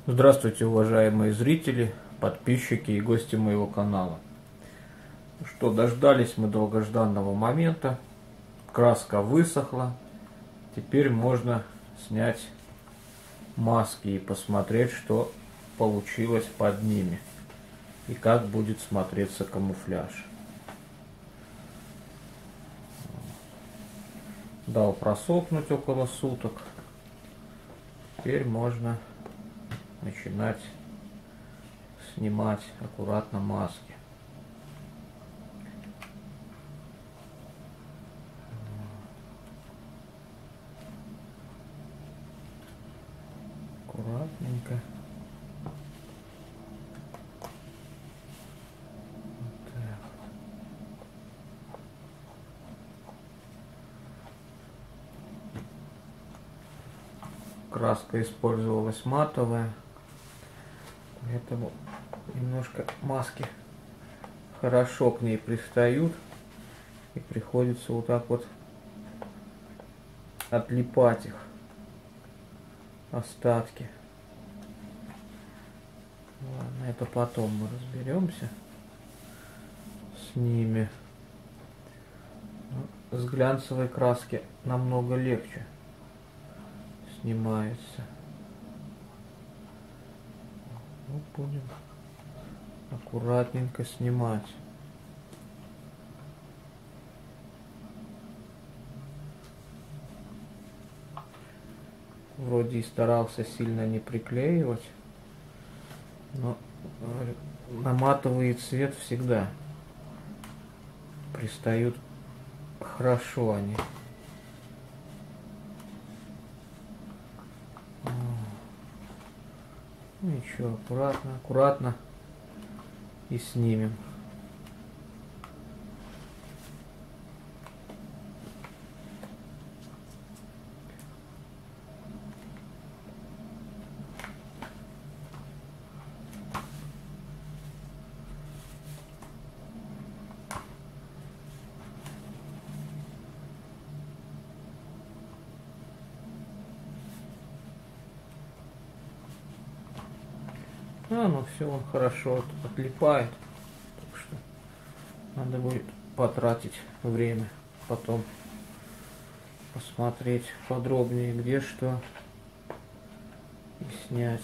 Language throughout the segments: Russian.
Здравствуйте, уважаемые зрители, подписчики и гости моего канала. Ну что, дождались мы долгожданного момента. Краска высохла. Теперь можно снять маски и посмотреть, что получилось под ними. И как будет смотреться камуфляж. Дал просохнуть около суток. Теперь можно начинать снимать аккуратно маски. Аккуратненько. Вот так. Краска использовалась матовая, поэтому немножко маски хорошо к ней пристают, и приходится вот так вот отлипать их, остатки. Ладно, это потом мы разберемся с ними. С глянцевой краски намного легче снимается. Вот будем аккуратненько снимать. Вроде и старался сильно не приклеивать, но на матовый цвет всегда пристают хорошо они. Ничего, аккуратно, аккуратно и снимем. Ну все, он хорошо отлипает, так что надо будет потратить время, потом посмотреть подробнее, где что, и снять.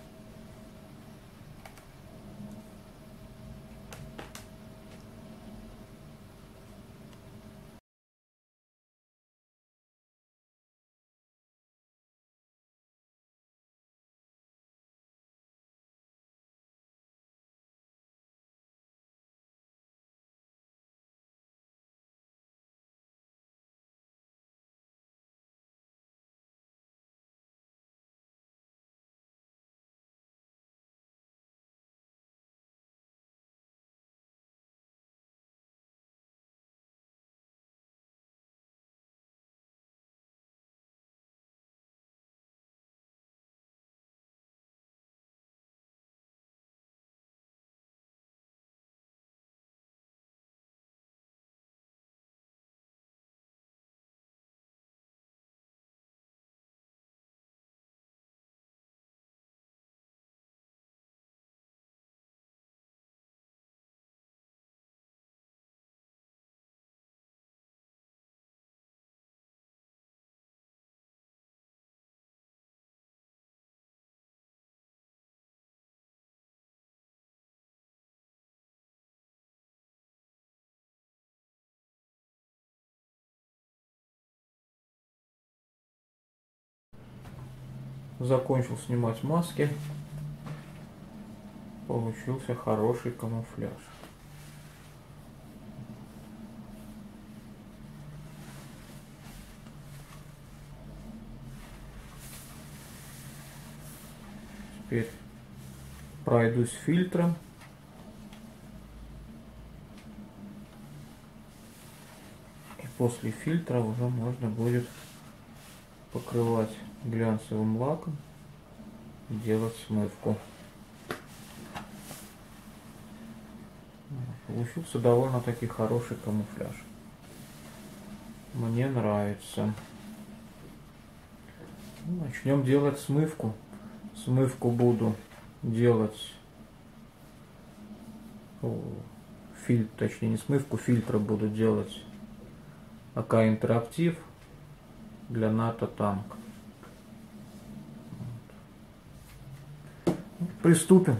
Закончил снимать маски. Получился хороший камуфляж. Теперь пройдусь фильтром. И после фильтра уже можно будет покрывать глянцевым лаком и делать смывку. Получился довольно-таки хороший камуфляж. Мне нравится. Начнем делать смывку. Смывку буду делать, фильтр, точнее не смывку, фильтры буду делать АК Интерактив для НАТО танк. Приступим.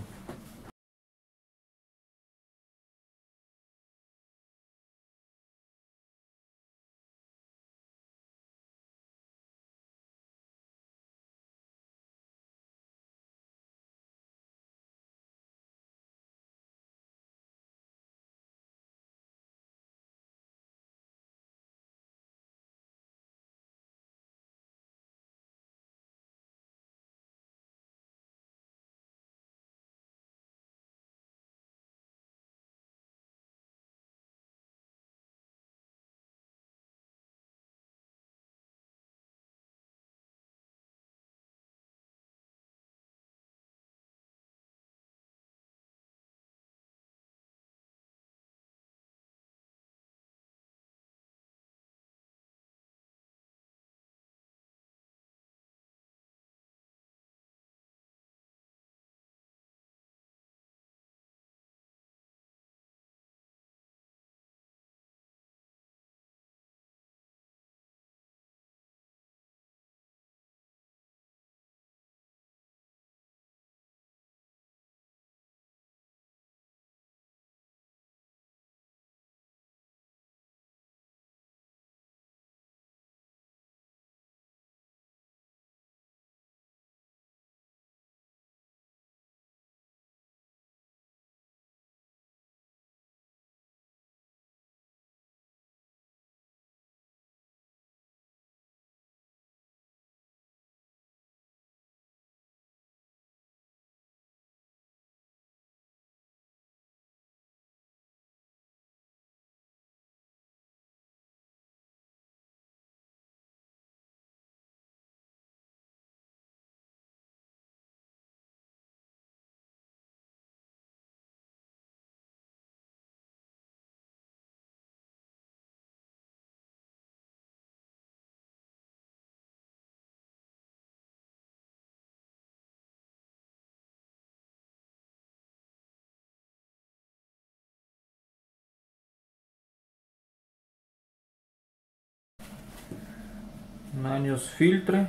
Нанес фильтры.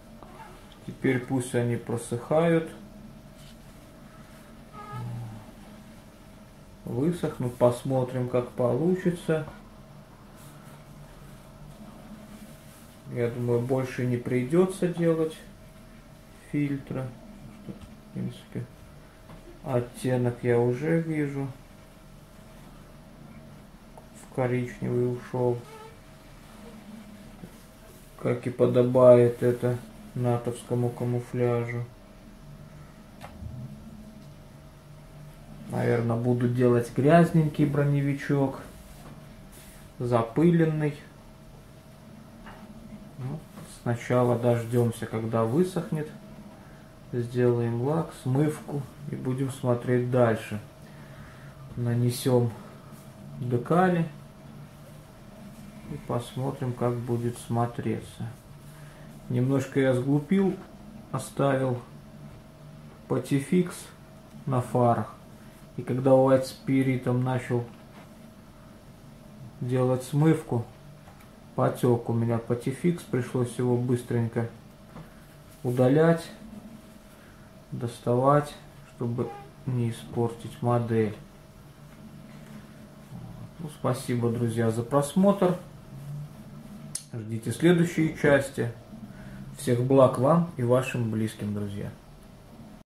Теперь пусть они просыхают, высохнут, посмотрим, как получится. Я думаю, больше не придется делать фильтры. В принципе, оттенок я уже вижу. В коричневый ушел. Как и подобает это натовскому камуфляжу. Наверное, буду делать грязненький броневичок, запыленный. Ну, сначала дождемся, когда высохнет, сделаем лак, смывку и будем смотреть дальше. Нанесем декали и посмотрим, как будет смотреться. Немножко я сглупил, оставил патификс на фарах. И когда White Spirit начал делать смывку, потек у меня патификс, пришлось его быстренько удалять, доставать, чтобы не испортить модель. Ну, спасибо, друзья, за просмотр. Ждите следующие части. Всех благ вам и вашим близким, друзья.